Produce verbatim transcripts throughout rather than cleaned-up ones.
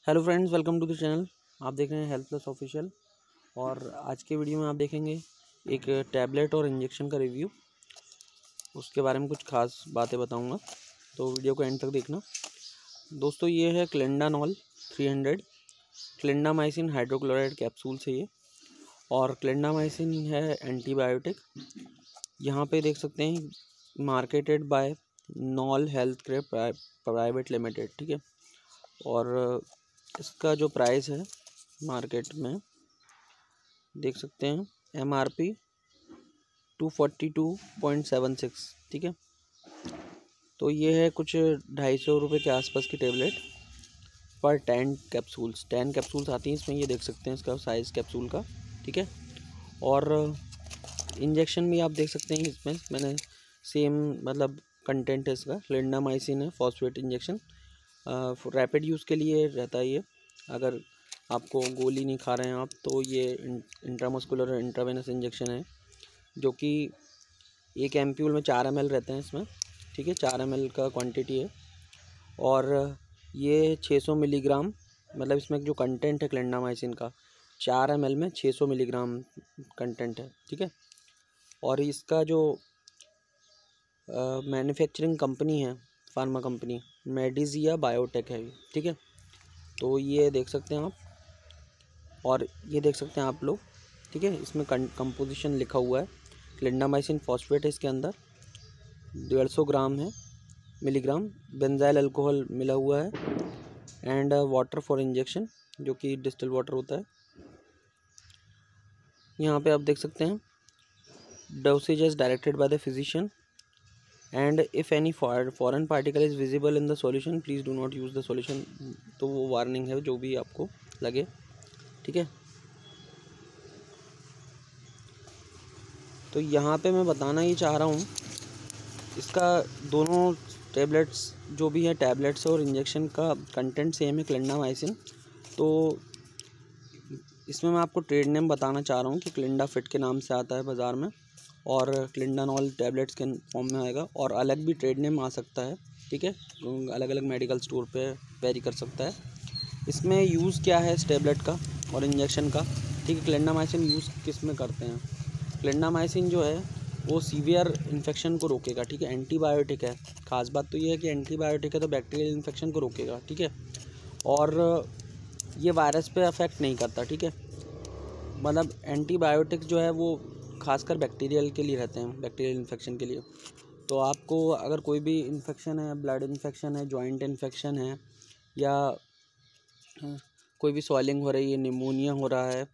Hello friends, welcome to the channel. आप देख रहे हैं हेल्थ प्लस ऑफिशियल। और आज के वीडियो में आप देखेंगे एक टैबलेट और इंजेक्शन का रिव्यू। उसके बारे में कुछ खास बातें बताऊंगा, तो वीडियो को एंड तक देखना। दोस्तों, ये है क्लेंडानॉल three hundred. Clindamycin hydrochloride capsule से ये, और क्लेंडामाइसिन है एंटीबायोटिक। यहाँ पे देख सकते हैं marketed by knoll health care private limited, ठीक है। और इसका जो प्राइस है मार्केट में देख सकते हैं, M R P two forty two point seven six, ठीक है। तो ये है कुछ ढाई सौ रुपये के आसपास की टेबलेट पर टेन कैप्सूल्स टेन कैप्सूल्स आती हैं इसमें। ये देख सकते हैं इसका साइज़ कैप्सूल का, ठीक है। और इंजेक्शन भी आप देख सकते हैं इसमें, मैंने सेम मतलब कंटेंट है इसका। क्लेंडामाइसिन है फॉस्फेट इंजेक्शन, रैपिड यूज़ के लिए रहता है ये। अगर आपको गोली नहीं खा रहे हैं आप, तो ये इंट्रामस्कुलर और इंट्रावेनस इंजेक्शन है, जो कि एक एम्प्यूल में चार एम एल रहते हैं इसमें, ठीक है। चार एम एल का क्वांटिटी है। और ये छः सौ मिलीग्राम, मतलब इसमें जो कंटेंट है क्लेंडामाइसिन का, चार एम एल में छः सौ मिलीग्राम कंटेंट है, ठीक है। और इसका जो मैन्युफैक्चरिंग कंपनी है, फार्मा कंपनी मेडिजिया बायोटेक है, ठीक है। तो ये देख सकते हैं आप, और ये देख सकते हैं आप लोग, ठीक है। इसमें कंपोजिशन लिखा हुआ है। क्लेंडामाइसिन फॉस्फेट है इसके अंदर, डेढ़ सौ ग्राम है मिलीग्राम। बेंजाइल अल्कोहल मिला हुआ है, एंड वाटर फॉर इंजेक्शन, जो कि डिस्टिल वाटर होता है। यहाँ पे आप देख सकते हैं dosage is directed by the physician, and if any foreign particle is visible in the solution please do not use the solution. तो वो वार्निंग है जो भी आपको लगे, ठीक है। तो यहाँ पे मैं बताना ये चाह रहा हूँ, इसका दोनों टैबलेट्स जो भी है, टैबलेट्स और इंजेक्शन का कंटेंट सेम है, क्लेंडामाइसिन। तो इसमें मैं आपको ट्रेड नेम बताना चाह रहा हूँ कि क्लेंडा फिट के नाम से आता है बाज़ार में, और क्लेंडानॉल टैबलेट्स के फॉर्म में आएगा, और अलग भी ट्रेड नेम आ सकता है, ठीक है। अलग अलग मेडिकल स्टोर पे वेरी कर सकता है। इसमें यूज़ क्या है इस टैबलेट का और इंजेक्शन का, ठीक है। क्लेंडामाइसिन यूज़ किस में करते हैं? क्लेंडामाइसिन जो है वो सीवियर इन्फेक्शन को रोकेगा, ठीक है। एंटीबायोटिक है, खास बात तो ये है कि एंटीबायोटिक है तो बैक्टीरियल इन्फेक्शन को रोकेगा, ठीक है। और ये वायरस पे अफेक्ट नहीं करता, ठीक है। मतलब एंटीबायोटिक जो है वो खासकर बैक्टीरियल के लिए रहते हैं, बैक्टीरियल इन्फेक्शन के लिए। तो आपको अगर कोई भी इन्फेक्शन है, ब्लड इन्फेक्शन है, जॉइंट इन्फेक्शन है, या कोई भी स्वेलिंग हो रही है, निमोनिया हो रहा है,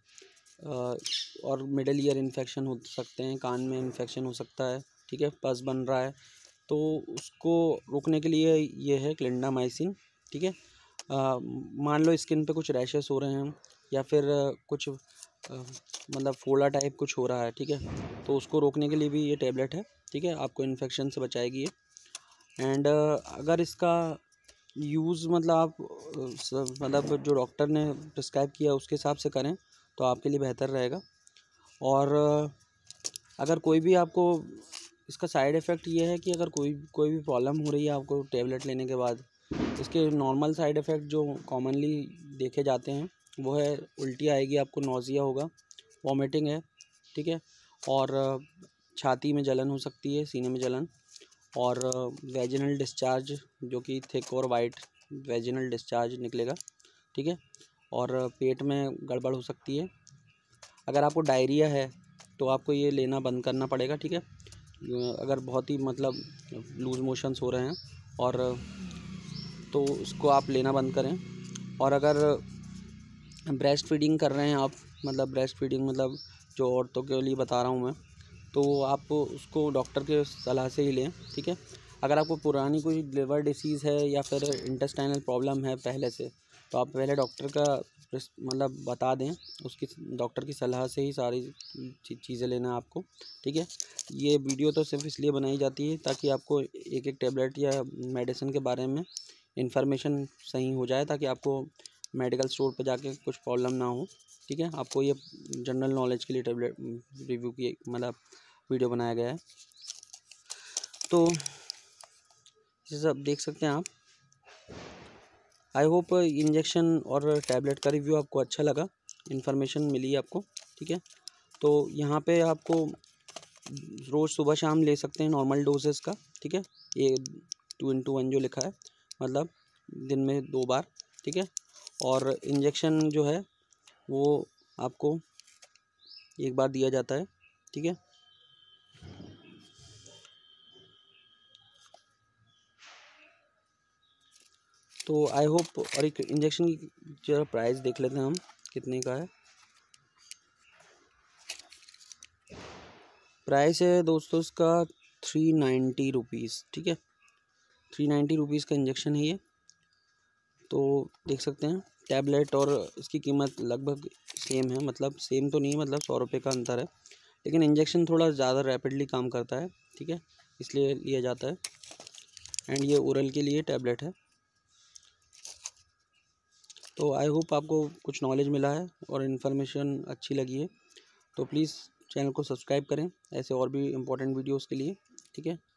और मिडल ईयर इन्फेक्शन हो सकते हैं, कान में इन्फेक्शन हो सकता है, ठीक है, पस बन रहा है, तो उसको रोकने के लिए ये है क्लेंडामाइसिन, ठीक है। मान लो स्किन पे कुछ रैशेस हो रहे हैं, या फिर कुछ मतलब फोड़ा टाइप कुछ हो रहा है, ठीक है, तो उसको रोकने के लिए भी ये टैबलेट है, ठीक है। आपको इन्फेक्शन से बचाएगी ये। एंड अगर इसका यूज़ मतलब आप मतलब जो डॉक्टर ने प्रिस्क्राइब किया उसके हिसाब से करें तो आपके लिए बेहतर रहेगा। और अगर कोई भी आपको इसका साइड इफ़ेक्ट ये है कि अगर कोई कोई भी प्रॉब्लम हो रही है आपको टैबलेट लेने के बाद, इसके नॉर्मल साइड इफ़ेक्ट जो कॉमनली देखे जाते हैं वो है उल्टी आएगी, आपको नौजिया होगा, वॉमिटिंग है, ठीक है। और छाती में जलन हो सकती है, सीने में जलन, और वेजिनल डिस्चार्ज, जो कि थिक और वाइट वेजिनल डिस्चार्ज निकलेगा, ठीक है। और पेट में गड़बड़ हो सकती है। अगर आपको डायरिया है तो आपको ये लेना बंद करना पड़ेगा, ठीक है। अगर बहुत ही मतलब लूज मोशंस हो रहे हैं और तो उसको आप लेना बंद करें। और अगर ब्रेस्ट फीडिंग कर रहे हैं आप, मतलब ब्रेस्ट फीडिंग मतलब जो औरतों के लिए बता रहा हूँ मैं, तो आप उसको डॉक्टर के सलाह से ही लें, ठीक है। अगर आपको पुरानी कोई लिवर डिसीज़ है या फिर इंटेस्टाइनल प्रॉब्लम है पहले से, तो आप पहले डॉक्टर का मतलब बता दें, उसकी डॉक्टर की सलाह से ही सारी चीज़ें लेना आपको, ठीक है। ये वीडियो तो सिर्फ इसलिए बनाई जाती है ताकि आपको एक एक टैबलेट या मेडिसिन के बारे में इंफॉर्मेशन सही हो जाए, ताकि आपको मेडिकल स्टोर पर जाके कुछ प्रॉब्लम ना हो, ठीक है। आपको ये जनरल नॉलेज के लिए टैबलेट रिव्यू की मतलब वीडियो बनाया गया है। तो जैसे आप देख सकते हैं आप, आई होप इंजेक्शन और टैबलेट का रिव्यू आपको अच्छा लगा, इन्फॉर्मेशन मिली आपको, ठीक है। तो यहाँ पे आपको रोज़ सुबह शाम ले सकते हैं नॉर्मल डोजेस का, ठीक है। ये टू इंटू वन जो लिखा है, मतलब दिन में दो बार, ठीक है। और इंजेक्शन जो है वो आपको एक बार दिया जाता है, ठीक है। तो आई होप, और एक इंजेक्शन की जरा प्राइस देख लेते हैं हम कितने का है। प्राइस है दोस्तों इसका थ्री नाइन्टी रुपीज़, ठीक है। थ्री नाइन्टी रुपीज़ का इंजेक्शन है ये। तो देख सकते हैं टैबलेट और इसकी कीमत लगभग सेम है, मतलब सेम तो नहीं, मतलब सौ रुपये का अंतर है, लेकिन इंजेक्शन थोड़ा ज़्यादा रैपिडली काम करता है, ठीक है, इसलिए लिया जाता है। एंड ये ओरल के लिए टैबलेट है। तो आई होप आपको कुछ नॉलेज मिला है और इन्फॉर्मेशन अच्छी लगी है। तो प्लीज़ चैनल को सब्सक्राइब करें ऐसे और भी इम्पोर्टेंट वीडियोस के लिए, ठीक है।